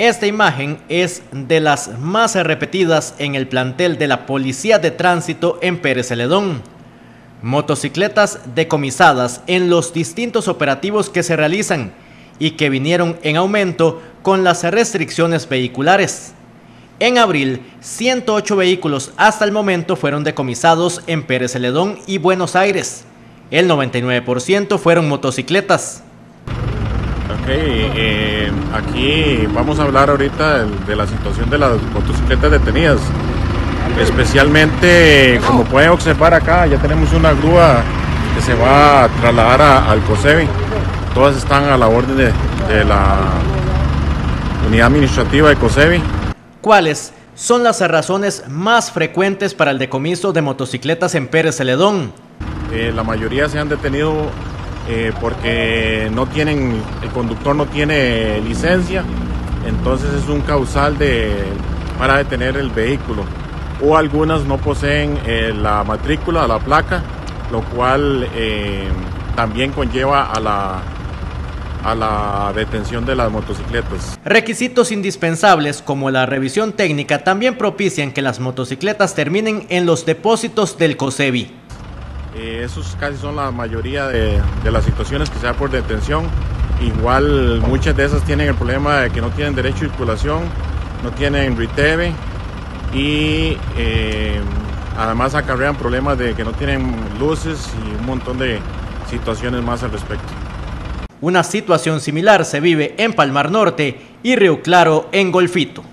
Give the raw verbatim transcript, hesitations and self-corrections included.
Esta imagen es de las más repetidas en el plantel de la Policía de Tránsito en Pérez Celedón. Motocicletas decomisadas en los distintos operativos que se realizan y que vinieron en aumento con las restricciones vehiculares. En abril, ciento ocho vehículos hasta el momento fueron decomisados en Pérez Celedón y Buenos Aires. El noventa y nueve por ciento fueron motocicletas. Ok, eh, aquí vamos a hablar ahorita de, de la situación de las motocicletas detenidas. Especialmente, como pueden observar acá, ya tenemos una grúa que se va a trasladar a, al COSEBI. Todas están a la orden de, de la unidad administrativa de COSEBI. ¿Cuáles son las razones más frecuentes para el decomiso de motocicletas en Pérez Celedón? Eh, la mayoría se han detenido eh, porque no tienen, el conductor no tiene licencia, entonces es un causal de, para detener el vehículo. O algunas no poseen eh, la matrícula, la placa, lo cual eh, también conlleva a la, a la detención de las motocicletas. Requisitos indispensables como la revisión técnica también propician que las motocicletas terminen en los depósitos del COSEBI. Eh, esos casi son la mayoría de, de las situaciones que se da por detención. Igual muchas de esas tienen el problema de que no tienen derecho de circulación, no tienen RITEVE y eh, además acarrean problemas de que no tienen luces y un montón de situaciones más al respecto. Una situación similar se vive en Palmar Norte y Río Claro en Golfito.